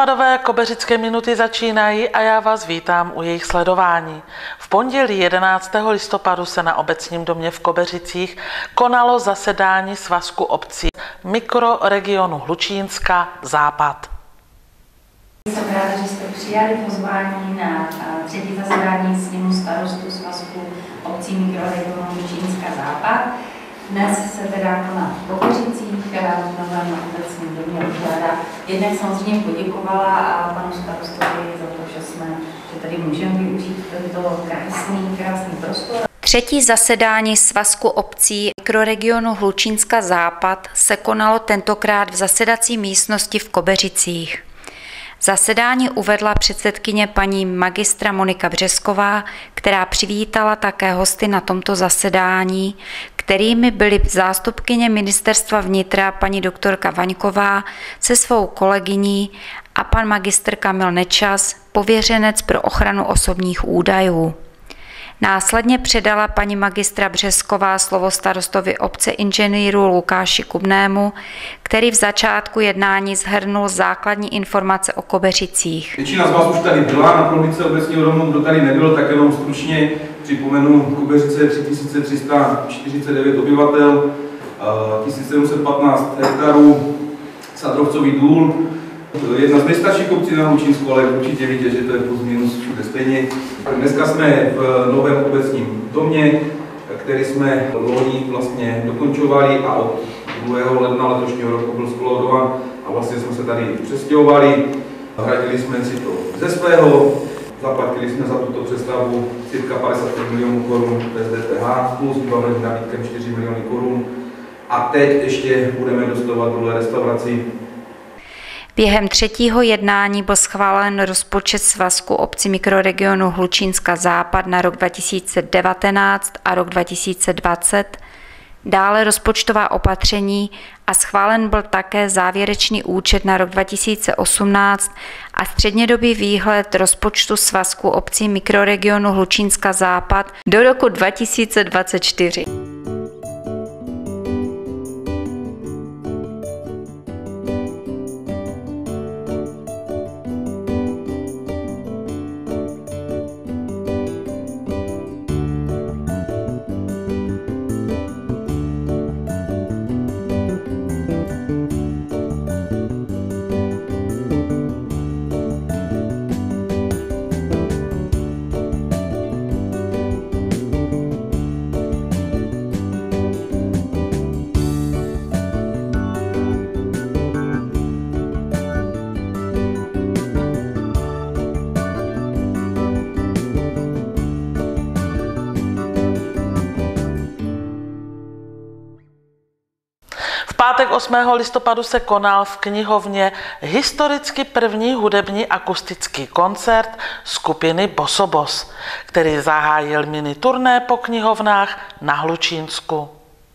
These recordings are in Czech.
Listopadové kobeřické minuty začínají a já vás vítám u jejich sledování. V pondělí 11. listopadu se na Obecním domě v Kobeřicích konalo zasedání Svazku obcí mikroregionu Hlučínska Západ. Jsem ráda, že jste přijali pozvání na třetí zasedání sněmu starostů Svazku obcí mikroregionu Hlučínska Západ. Dnes se teda koná v Kobeřicích, v novém Obecním domě Uhlada. Jednak samozřejmě poděkovala a panu starostovi za to, že tady můžeme využít tento krásný prostor. Třetí zasedání Svazku obcí mikroregionu Hlučínska Západ se konalo tentokrát v zasedací místnosti v Kobeřicích. Zasedání uvedla předsedkyně paní magistra Monika Břesková, která přivítala také hosty na tomto zasedání, kterými byly zástupkyně ministerstva vnitra paní doktorka Vaňková se svou kolegyní a pan magistr Kamil Nečas, pověřenec pro ochranu osobních údajů. Následně předala paní magistra Břesková slovo starostovi obce inženýru Lukáši Kubnému, který v začátku jednání shrnul základní informace o Kobeřicích. Většina z vás už tady byla na promítce obecního domu, kdo tady nebyl, tak jenom stručně připomenu, Kobeřice 3349 obyvatel, 1715 hektarů, Sadrovcový důl. Jedna z nejstarších obcí na Hlučínsku, ale určitě víte, že to je plus minus všude stejně. Dneska jsme v novém obecním domě, který jsme loni vlastně dokončovali a od 2. ledna letošního roku byl skolaudován a vlastně jsme se tady přestěhovali. Hradili jsme si to ze svého, zaplatili jsme za tuto přestavbu cirka 55 milionů korun bez DPH, plus vybavený nabídkem 4 miliony korun. A teď ještě budeme dostovat dole restauraci. Během třetího jednání byl schválen rozpočet Svazku obcí mikroregionu Hlučínska Západ na rok 2019 a rok 2020, dále rozpočtová opatření a schválen byl také závěrečný účet na rok 2018 a střednědobý výhled rozpočtu Svazku obcí mikroregionu Hlučínska Západ do roku 2024. V pátek 8. listopadu se konal v knihovně historicky první hudební akustický koncert skupiny Bosobos, který zahájil mini turné po knihovnách na Hlučínsku.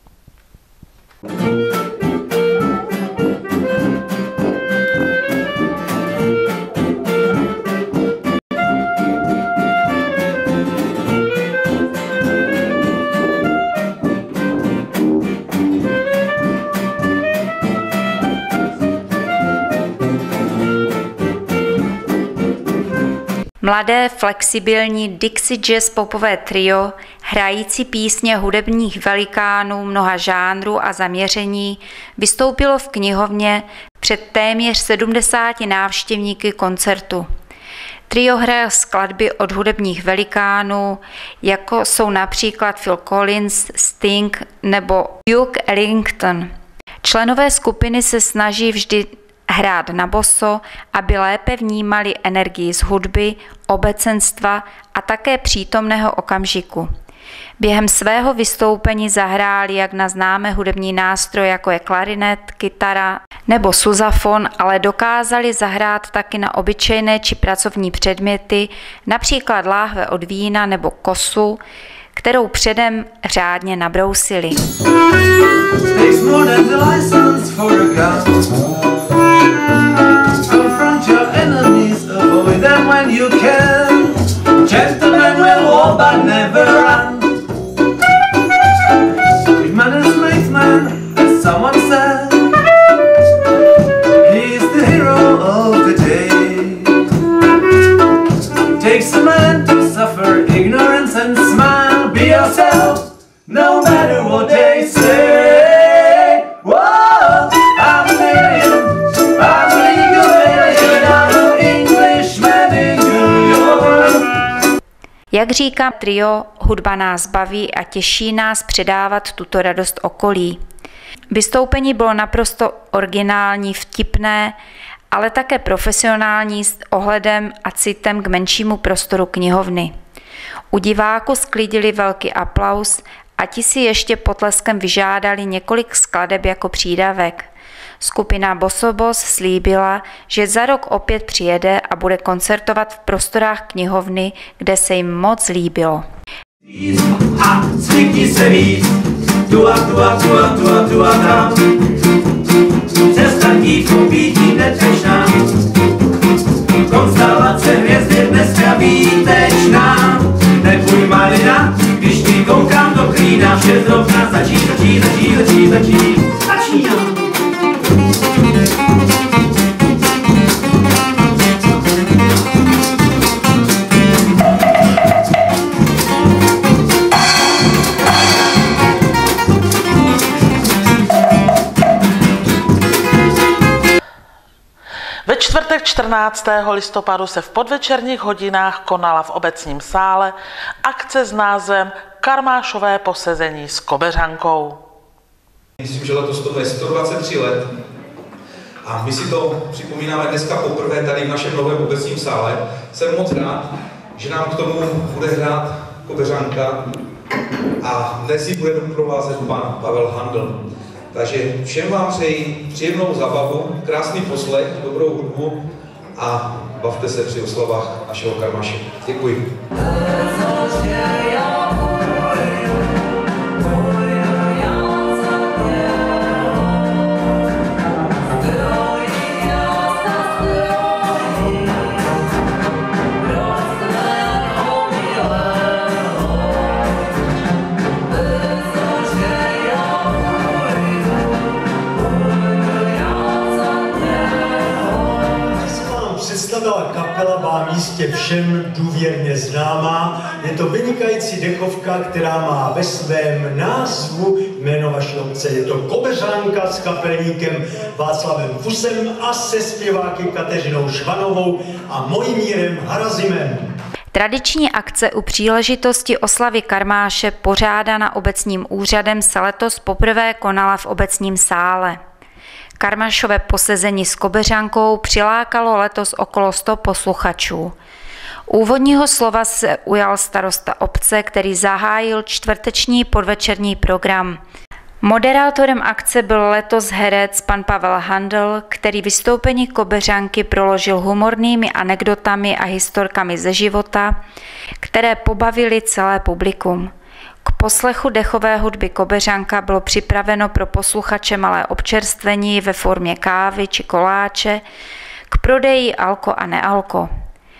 Mladé, flexibilní Dixie Jazz popové trio, hrající písně hudebních velikánů mnoha žánrů a zaměření, vystoupilo v knihovně před téměř 70 návštěvníky koncertu. Trio hraje skladby od hudebních velikánů, jako jsou například Phil Collins, Sting nebo Duke Ellington. Členové skupiny se snaží vždy hrát na boso, aby lépe vnímali energii z hudby, obecenstva a také přítomného okamžiku. Během svého vystoupení zahráli jak na známé hudební nástroje, jako je klarinet, kytara nebo suzafon, ale dokázali zahrát taky na obyčejné či pracovní předměty, například láhve od vína nebo kosu, kterou předem řádně nabrousili. Someone said he's the hero of the day. takes a man to suffer ignorance and smile. Be yourself, no matter what they say. Whoa, I'm a million, I'm a legal million, I'm an Englishman in New York. Jak říká trio, hudba nás baví a těší nás předávat tuto radost okolí. Vystoupení bylo naprosto originální, vtipné, ale také profesionální s ohledem a citem k menšímu prostoru knihovny. U diváků sklidili velký aplaus a ti si ještě potleskem vyžádali několik skladeb jako přídavek. Skupina Bosobos slíbila, že za rok opět přijede a bude koncertovat v prostorách knihovny, kde se jim moc líbilo. A zvykni se víc, tu a tam. Cesta tímto býtí netečná, konstelace hvězd je dneska výtečná. Neboj malina, když ti koukám do klína, vše zrovna začíná. Ve čtvrtek 14. listopadu se v podvečerních hodinách konala v obecním sále akce s názvem Karmášové posezení s kobeřankou. Myslím, že letos to je 123 let a my si to připomínáme dneska poprvé tady v našem novém obecním sále. Jsem moc rád, že nám k tomu bude hrát kobeřanka a dnes ji bude doprovázet pan Pavel Handl. Takže všem vám přeji příjemnou zábavu, krásný poslech, dobrou hudbu a bavte se při oslavách našeho Karmaše. Děkuji. Kapela vám jistě všem důvěrně známá. Je to vynikající dechovka, která má ve svém názvu jméno vaší obce. Je to kobeřanka s kapelníkem Václavem Fusem a se zpěváky Kateřinou Švanovou a Mojmírem Harazimem. Tradiční akce u příležitosti oslavy Karmáše pořádaná obecním úřadem se letos poprvé konala v obecním sále. Karmášové posezení s kobeřankou přilákalo letos okolo 100 posluchačů. Úvodního slova se ujal starosta obce, který zahájil čtvrteční podvečerní program. Moderátorem akce byl letos herec pan Pavel Handl, který vystoupení kobeřanky proložil humornými anekdotami a historkami ze života, které pobavily celé publikum. K poslechu dechové hudby kobeřanka bylo připraveno pro posluchače malé občerstvení ve formě kávy či koláče, k prodeji alko a nealko.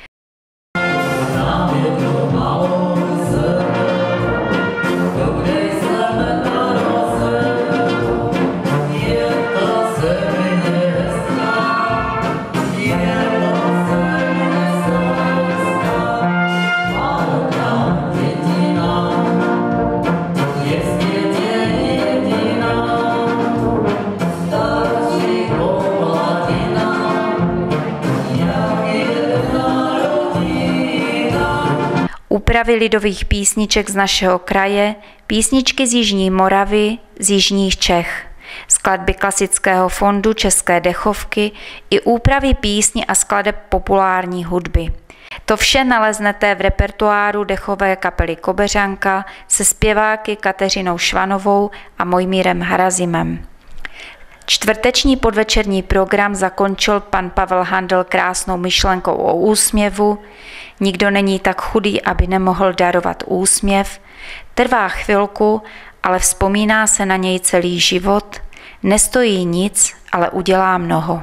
Úpravy lidových písniček z našeho kraje, písničky z Jižní Moravy, z Jižních Čech, skladby klasického fondu České dechovky i úpravy písní a skladeb populární hudby. To vše naleznete v repertoáru dechové kapely Kobeřanka se zpěváky Kateřinou Švanovou a Mojmírem Harazimem. Čtvrteční podvečerní program zakončil pan Pavel Handl krásnou myšlenkou o úsměvu. Nikdo není tak chudý, aby nemohl darovat úsměv. Trvá chvilku, ale vzpomíná se na něj celý život. Nestojí nic, ale udělá mnoho.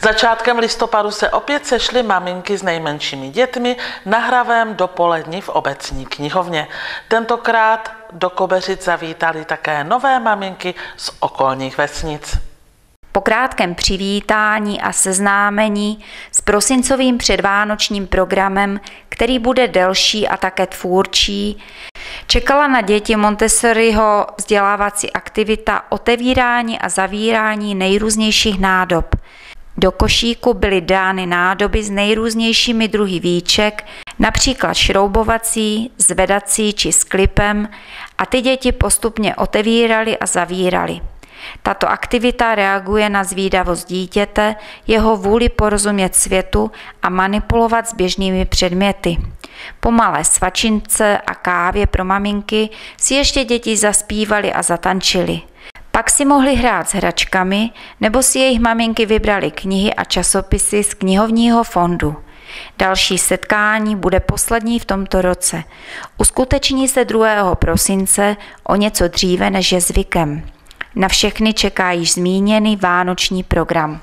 Začátkem listopadu se opět sešly maminky s nejmenšími dětmi na hravém dopoledni v obecní knihovně. Tentokrát do Kobeřic zavítali také nové maminky z okolních vesnic. Po krátkém přivítání a seznámení s prosincovým předvánočním programem, který bude delší a také tvůrčí, čekala na děti Montessoriho vzdělávací aktivita otevírání a zavírání nejrůznějších nádob. Do košíku byly dány nádoby s nejrůznějšími druhy víček, například šroubovací, zvedací či s klipem, a ty děti postupně otevíraly a zavíraly. Tato aktivita reaguje na zvídavost dítěte, jeho vůli porozumět světu a manipulovat s běžnými předměty. Po malé svačince a kávě pro maminky si ještě děti zaspívaly a zatančily. Pak si mohli hrát s hračkami, nebo si jejich maminky vybrali knihy a časopisy z knihovního fondu. Další setkání bude poslední v tomto roce. Uskuteční se 2. prosince, o něco dříve než je zvykem. Na všechny čeká již zmíněný vánoční program.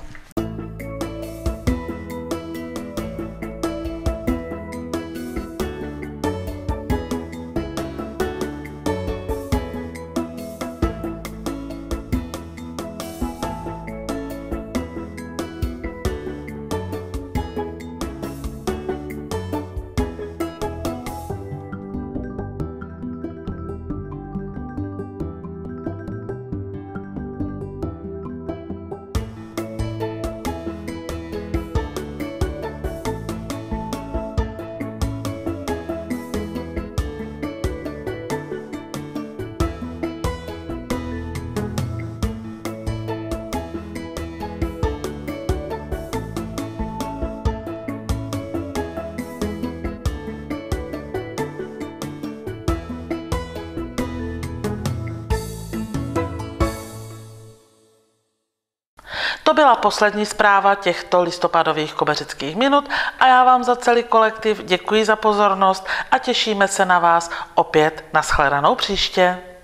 To byla poslední zpráva těchto listopadových kobeřických minut a já vám za celý kolektiv děkuji za pozornost a těšíme se na vás opět. Nashledanou příště.